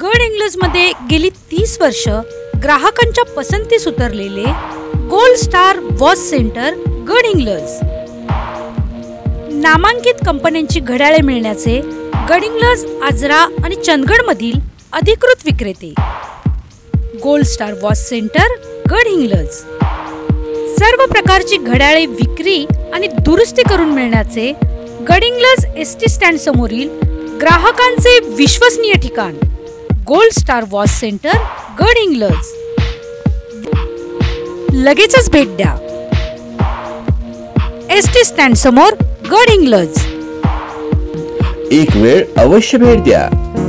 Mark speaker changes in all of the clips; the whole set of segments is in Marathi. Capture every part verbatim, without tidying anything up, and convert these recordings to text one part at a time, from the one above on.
Speaker 1: गडहिंग्लजमध्ये गेली तीस वर्ष ग्राहकांच्या पसंतीस उतरलेले gold star watch centre Gadhinglaj. नामांकित कंपन्यांची घड्याळे मिळण्याचे गडहिंग्लज, आजरा आणि चंदगडमधील अधिकृत विक्रेते। Gold star watch centre Gadhinglaj सर्व प्रकारची घड्याळे विक्री आणि दुरुस्ती करून मिळण्याचे गडहिंग्लज एस टी स्टँड समोरील ग्राहकांचे विश्वसनीय ठिकाण gold star watch centre Gadhinglaj. लगेचच भेट द्या। एस टी स्टँड समोर गडहिंग्लज।
Speaker 2: एक वेळ अवश्य भेट द्या।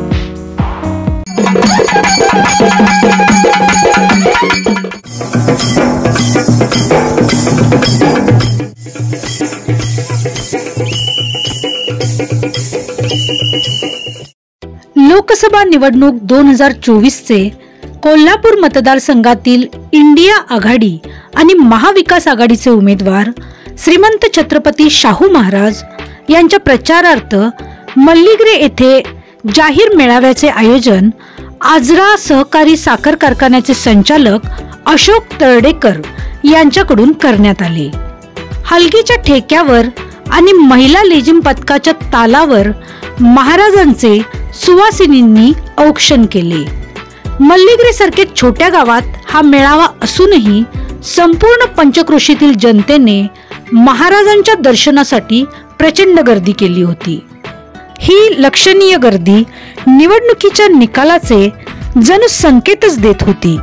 Speaker 1: लोकसभा निवडणूक दोन हजार चोवीस चे कोल्हापूर मतदारसंघातील इंडिया आघाडी आणि महाविकास आघाडीचे उमेदवार श्रीमंत छत्रपती शाहू महाराज यांच्या प्रचारार्थ मल्लीग्रे येथे जाहीर मेळाव्याचे आयोजन आजरा सहकारी साखर कारखान्याचे संचालक अशोक तळडेकर यांच्याकडून करण्यात आले। हलगीच्या ठेक्यावर आणि महिला लेझिम पथकाच्या तालावर महाराजांचे सुवासिनींनी औक्षण केले। मल्लीग्रे सारखे छोट्या गावात हा मेळावा असूनही संपूर्ण पंचक्रोशीतील जनतेने महाराजांच्या दर्शनासाठी प्रचंड गर्दी केली होती। ही लक्षणीय गर्दी निवडणुकीच्या निकालाचे जणू संकेतच देत होती।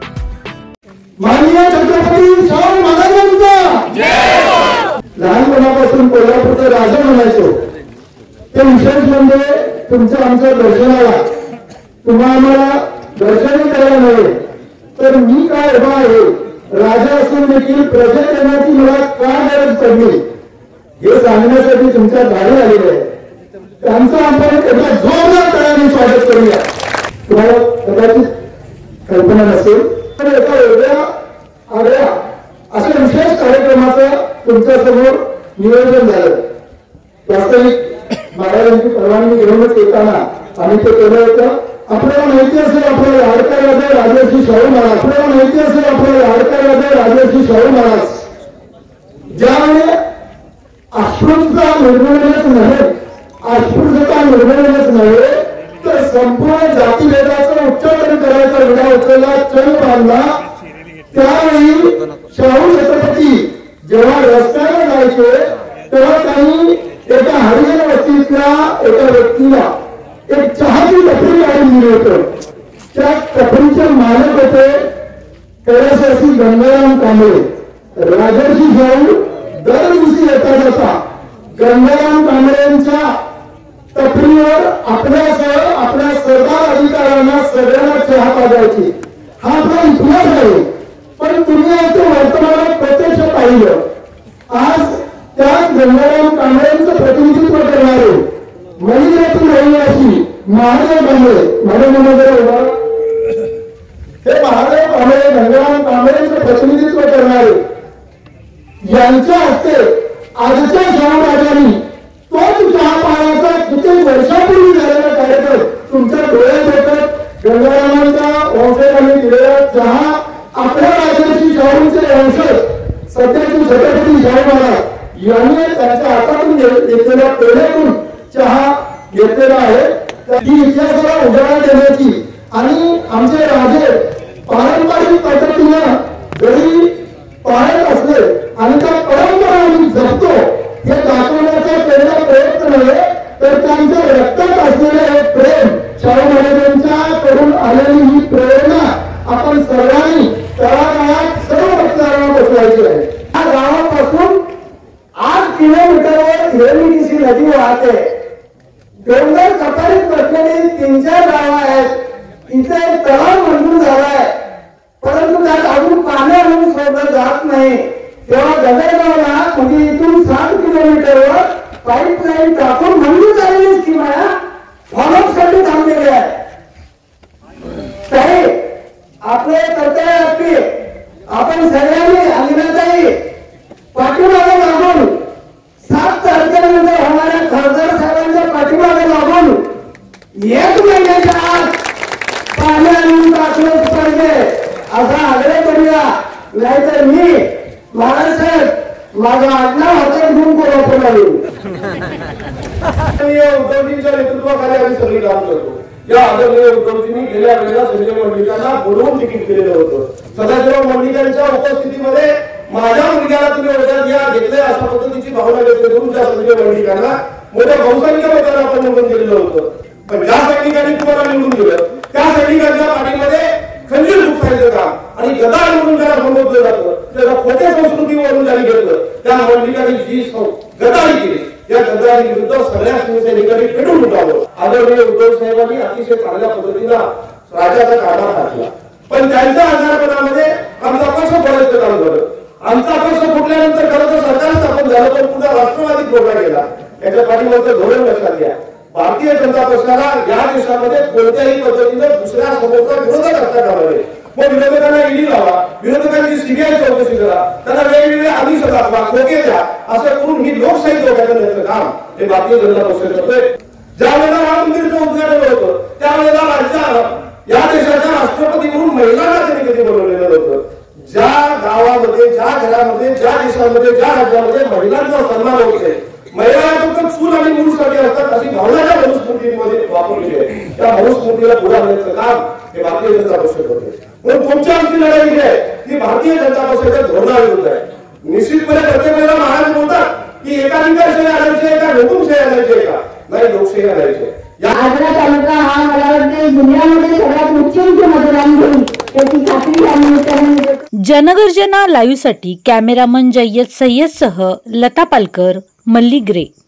Speaker 3: माननीय छत्रपती शाहू महाराजांचा जय। लहानपणापासून कोल्हापूरचा राजा म्हणायचो। ते विशेष म्हणजे तुमच्या आमच्या दर्शनाला तुम्हा आम्हाला दर्शन करायला मिळेल तर मी काय उभा आहे, राजा असून देखील प्रजा करण्याची मला का गरज पडली हे सांगण्यासाठी तुमच्या दारी आलेले आहे। त्यांचं आपण एका जोरदार तयारी स्वागत करूया। तुम्हाला कदाचित कल्पना नसेल तर एका वेगळ्या आगळ्या अशा विशेष कार्यक्रमाचं तुमच्या समोर नियोजन झालं। वास्तविक महाराजांची परवानगी घेऊनच येताना आम्ही ते केलं होतं। आपल्याला माहिती असेल आपल्याला लाडका राजा राजर्षी शाहू महाराज आपल्याला माहिती असेल आपल्याला लाडका राजा राजर्षी शाहू महाराज ज्यावेळी अस्पृश्यता निर्मूलनच नव्हे अस्पृश्यता निर्मूलनच नव्हे तर संपूर्ण जातीभेदाचं उच्चाटन करायचा विडा उचलला, चल बांधला। त्यावेळी शाहू छत्रपती जेव्हा रस्त्यावर जायचे तेव्हा त्यांनी एका हरिजन वस्तीतल्या एका व्यक्तीला एक चहाची टपरी काढून दिली होती। त्या टपरीचे मालक होते कैलासवासी गंगाराम कांबळे। राजर्षी शाहू दर दिवशी येता जाता गंगाराम कांबळेंच्या टपरीवर आपल्यासह आपल्या सरदार अधिकाऱ्यांना सगळ्यांना चहा पाजायची। हा आपला इतिहास आहे, पण तुम्ही याचं वर्तमानात प्रत्यक्ष पाहिलं। आज त्या गंगाराम कांबळेंचं प्रतिनिधित्व करणारे मल्लीग्रेतील रहिवासी महादेव कांबळे महादेव हे महादेव कांबळे गंगाराम कांबळेंचं प्रतिनिधित्व करणारे यांच्या हस्ते आजच्या शाहू राजांनी तोच चहा पाण्याचा किती वर्षापूर्वी झालेला कार्यक्रम तुमच्या डोळ्यात येतात। गंगारामांच्या वंशजांनी दिलेला चहा आपल्या राजर्षी शाहूंचे वंशज सध्याचे छत्रपती शाहू महाराज यांनी त्यांच्या हातातून घेतलेल्या पेढ्यातून चहा घेतलेला आहे। ही इतिहासाला उजाळा देण्याची आणि आमचे राजे पारंपरिक पद्धतीनं जरी पाळत असले आणि त्या परंपरा आम्ही जपतो हे दाखवण्याचा पहिला प्रयत्न नव्हे तर त्यांच्या रक्तात असलेले हे प्रेम शाहू महाराजांच्या कडून आलेली ही प्रेरणा आपण सर्वांनी तळागाळात सर्व मतदारांना पोचवायची आहे। या गावापासून आठ किलोमीटरवर हिरणी नदी वाहते। डोंगर कपारीत बसलेली तीन चार गावं आहेत। इथे एक तलाव मंजूर झालाय, परंतु त्यात अजून पाणी आणून सोडलं जात नाही। तेव्हा गगनगावला म्हणजे इथून सात किलोमीटरवर पाईपलाईन टाकून मंजूर झालेली स्कीम आहे, फॉलोअपसाठी थांबलेली आहे। ताई आपले कर्तव्य असते आपण सगळ्यांनी अनिनाताई पाठीमागे लागून सात तारखेनंतर होणाऱ्या खासदार साहेबांच्या पाठीमागे लागून एक महिन्याच्या आत असलंच पाहिजे असा आग्रह करूया. नाहीतर मी महाराष्ट्रात माझा आडनाव हातात घेऊन कोल्हापूर लागेल. उद्धवजींच्या नेतृत्वाखाली आम्ही सगळी काम करतो. या आदरणीय उद्धवजींनी गेल्या वेळेला संजय मंडलिकांना बोलवून तिकीट दिलेलं होतं. सदाशिवराव मंडलिकांच्या उपस्थितीमध्ये माझ्या मुलग्याला तुम्ही वजात या घेतले अशा पद्धतीची भावना व्यक्त करून त्या संजय मंडलिकांना मोठ्या बहुसंख्य मतांना आपण निवडून दिलेलं होतं. पण ज्या सैनिकांनी तुम्हाला निवडून दिलं त्या सैनिकांच्या पाठीमध्ये खंजीर दुखायचं काम आणि गदा निवडून त्याला संबोधलं जातं. त्याला खोट्या संस्कृतीवरून त्यांनी घेतलं. त्या मंडलिकांनी जी गदारी केली या गद्दारी विरुद्ध सगळ्या शिवसैनिकांनी पेटून उठावं. आदरणीय उद्धव साहेबांनी अतिशय चांगल्या पद्धतीनं राज्याचा कारभार टाकला. पण त्यांच्या आजारपणामध्ये आमचा पक्ष पडायचं काम झालं. आमचा पक्ष फुटल्यानंतर खरं तर सरकार स्थापन झालं पण पुन्हा राष्ट्रवादी फोडला गेला. याच्या पाठीमागचं धोरण लक्षात घ्या. भारतीय जनता पक्षाला या देशामध्ये कोणत्याही पद्धतीनं दुसऱ्या समोरचा विरोधक असता कामा नये. मग विरोधकांना ईडी लावा, विरोधकांची सीबीआय चौकशी करा, त्यांना वेगवेगळे आदेश दाखवा, खोके द्या, असं करून ही लोकशाही धोक्यात आणण्याचं काम हे भारतीय जनता पक्ष करतोय. ज्या वेळेला राम मंदिरचं उद्घाटन होतं त्यावेळेला राज्य या देशाच्या राष्ट्रपती म्हणून महिलांना त्यांनी कधी बोलवलेलं होतं. ज्या गावामध्ये ज्या घरामध्ये ज्या देशामध्ये ज्या राज्यामध्ये महिलांचा सन्मान होत आहे, महिला फक्त चूल आणि मूळसाठी असतात अशी भावनाच्या मनुस्मृतीमध्ये वापरलेली आहे. त्या मनुस्मृतीला पुढे आणण्याचं काम हे भारतीय जनता पक्ष करते. म्हणून तुमच्या आमची लढाई जी आहे ती भारतीय जनता पक्षाच्या धोरणाविरुद्ध आहे. निश्चितपणे प्रत्येक वेळेला महाराज बोलतात की एकाधिकारशाही आणायची आहे का हुकुमशाही आणायची आहे का? नाही, लोकशाही आणायची आहे.
Speaker 4: आजरा तालुका हा मला वाटते दुनियामध्ये सगळ्यात उच्च मतदान घेऊन त्याची खात्री आम्ही.
Speaker 1: जनगर्जना लाईव्ह साठी कॅमेरामन जय्यद सय्यद सह लता पालकर, मल्ली ग्रे.